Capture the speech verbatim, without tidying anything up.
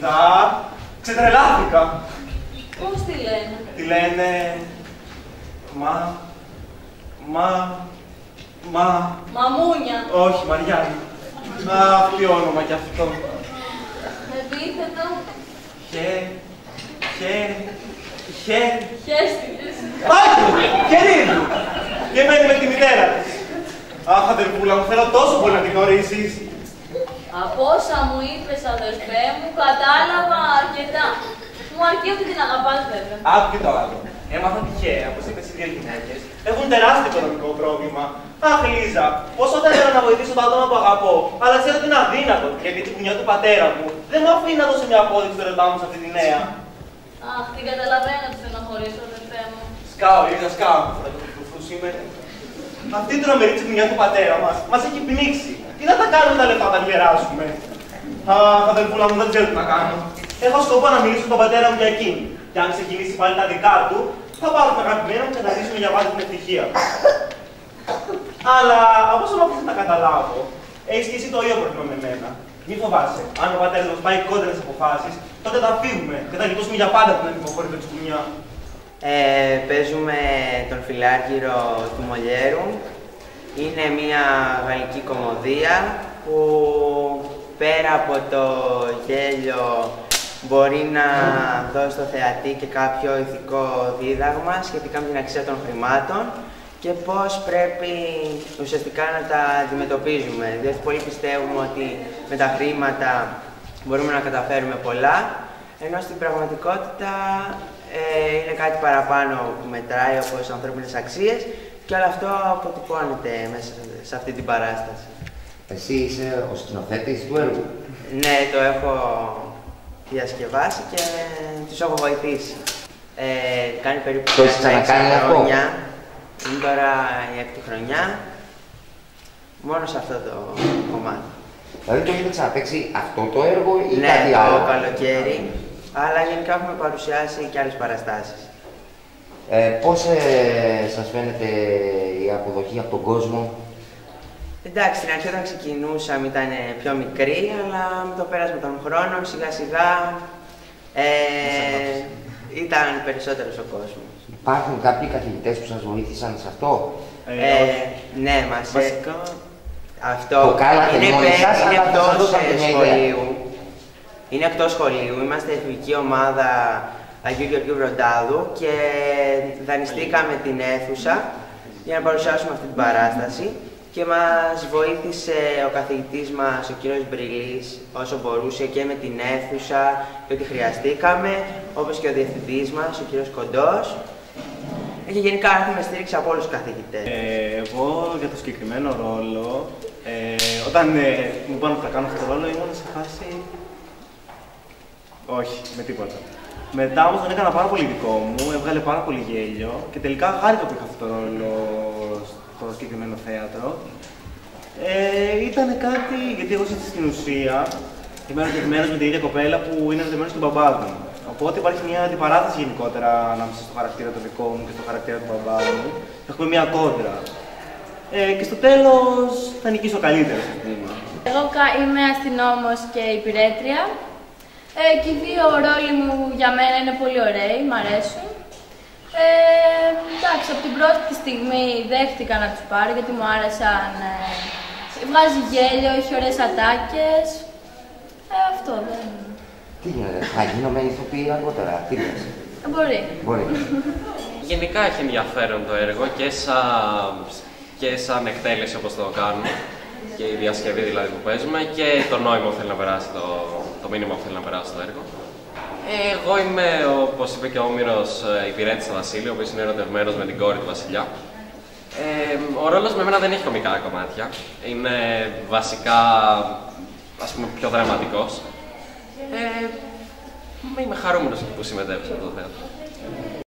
Αχλίδα, ξετρελάθηκα. Πώς τη λένε? Τη λένε... Μα... Μα... Μα... Μαμούνια. Όχι, Μαριάννη. Αχ, τι όνομα κι αυτό. Επίθετο. Χε... Χε... Χε... Χέστηκες. Άκου! Χερίδου! Και μένει με τη μητέρα της. Αχ, αδερφούλα μου, θέλω τόσο πολύ να τη γνωρίσεις. Από όσα μου είπες, αδερφέ μου, κατάλαβα αρκετά. Μου αρκεί ότι την αγαπάς, βέβαια. Άκου και το άλλο. Έμαθα τυχαία πως είπες οι δύο γυναίκες έχουν τεράστιο οικονομικό πρόβλημα. Αχ, Λίζα, πόσο θα ήθελα να βοηθήσω τα άτομα που αγαπώ, αλλά ξέρω ότι είναι αδύνατο, γιατί η κουνιά του πατέρα μου δεν μου αφήνει να δώσω μια απόδειξη του ερωτά μου σε αυτή τη νέα. Αχ, την καταλαβαίνω ότι στενοχωρήσω, αδερφέ μου. Σκάω, Λίζα, σκάω. Θα το κουφού σήμερα. Αυτή η τρομερή τσιμουνιά του πατέρα μας μας έχει πνίξει. Τι να τα κάνουμε τα λεφτά όταν γεράσουμε. Αχ, αδερφούλα μου, δεν ξέρω τι να κάνω. Έχω σκοπό να μιλήσω στον πατέρα μου για εκείνη. Και αν ξεκινήσει πάλι τα δικά του, θα πάρω τον αγαπημένο μου και θα ζήσουμε για πάλι την ευτυχία. Αλλά από όσο με να καταλάβω, έχεις και εσύ το ίδιο πρόβλημα με μένα. Μη φοβάσαι. Αν ο πατέρας μας πάει κόντρες αποφάσεις, τότε θα φύγουμε και θα γλιτώσουμε για πάντα την ανυποχώρητη τσουκουνιά. Ε, παίζουμε τον Φιλάργυρο του Μολιέρου. Είναι μια γαλλική κωμωδία που πέρα από το γέλιο μπορεί να δώσει στο θεατή και κάποιο ηθικό δίδαγμα σχετικά με την αξία των χρημάτων και πώς πρέπει ουσιαστικά να τα αντιμετωπίζουμε. Διότι πολλοί πιστεύουμε ότι με τα χρήματα μπορούμε να καταφέρουμε πολλά, ενώ στην πραγματικότητα ε, είναι κάτι παραπάνω που μετράει, όπως ανθρώπινες αξίες, και όλο αυτό αποτυπώνεται μέσα σε αυτή την παράσταση. Εσύ είσαι ο σκηνοθέτης του έργου. Ναι, το έχω διασκευάσει και τους έχω βοηθήσει. Ε, κάνει περίπου έξι χρόνια. Είναι τώρα η έκτη χρονιά. Μόνο σε αυτό το κομμάτι. Δηλαδή το έχετε ξαναπαίξει αυτό το έργο ή ναι, κάτι άλλο? Ναι, το καλοκαίρι. Αλλά γενικά έχουμε παρουσιάσει και άλλες παραστάσεις. Ε, πώς ε, σας φαίνεται η αποδοχή από τον κόσμο? Εντάξει, στην αρχή όταν ξεκινούσαμε ήταν πιο μικρή, αλλά με το πέρασμα των χρόνων σιγά σιγά ε, ήταν περισσότερος ο κόσμος. Υπάρχουν κάποιοι καθηγητές που σας βοήθησαν σε αυτό? Ε, ε, ναι, μας βασικά... Αυτό το κάνατε είναι, μόνοι σας, είναι αλλά εκτός σας σχολείου. Είναι εκτός σχολείου. Είμαστε εφηβική ομάδα Αγίου Γεωργίου Βροντάδου και δανειστήκαμε την αίθουσα για να παρουσιάσουμε αυτή την παράσταση. Και μας βοήθησε ο καθηγητής μας, ο κύριος Μπριλής, όσο μπορούσε και με την αίθουσα και ό,τι χρειαστήκαμε, όπως και ο διευθυντής μας, ο κύριος Κοντός. Και γενικά έχουμε στήριξη από όλους τους καθηγητές. Ε, εγώ για το συγκεκριμένο ρόλο, ε, όταν ε, μου είπαν ότι θα κάνω αυτό το ρόλο, ήμουν σε φάση... Όχι, με τίποτα. Μετά όμως τον έκανα πάρα πολύ δικό μου, έβγαλε πάρα πολύ γέλιο και τελικά χάρηκα που είχα αυτό το ρόλο στο συγκεκριμένο θέατρο. Ε, ήταν κάτι, γιατί εγώ στην ουσία είμαι ερωτευμένος με την ίδια κοπέλα που είναι ερωτευμένος στον μπαμπά μου. Οπότε υπάρχει μια αντιπαράθεση γενικότερα ανάμεσα στο χαρακτήρα το δικό μου και στο χαρακτήρα του μπαμπά μου. Έχουμε μια κόντρα. Ε, και στο τέλος θα νικήσω καλύτερα στο τμήμα. Εγώ είμαι αστυνόμος και υπηρέτρια. Ε, και οι δύο ρόλοι μου για μένα είναι πολύ ωραίοι, μ' αρέσουν. Ε, εντάξει, από την πρώτη στιγμή δέχτηκα να τους πάρω γιατί μου άρεσαν. Ε, βγάζει γέλιο, έχει ωραίες ατάκες. Ε, αυτό δεν... Τι γίνεται, θα γίνομαι ηθοποιή αργότερα, τι λες? Ε, μπορεί. Μπορεί. Γενικά έχει ενδιαφέρον το έργο και σαν, και σαν εκτέλεση όπως το κάνουμε και η διασκευή δηλαδή που παίζουμε και το νόημα που θέλει να περάσει, το, το μήνυμα που θέλει να περάσει το έργο. Εγώ είμαι, όπως είπε και ο Όμηρος, υπηρέτης του Βασίλειου, ο οποίος είναι ερωτευμένος με την κόρη του Βασιλιά. Ε, ο ρόλος με εμένα δεν έχει κωμικά κομμάτια. Είναι βασικά, ας πούμε, πιο δραματικός. Ε, είμαι χαρούμενος που συμμετέχω σε αυτό το θέατρο.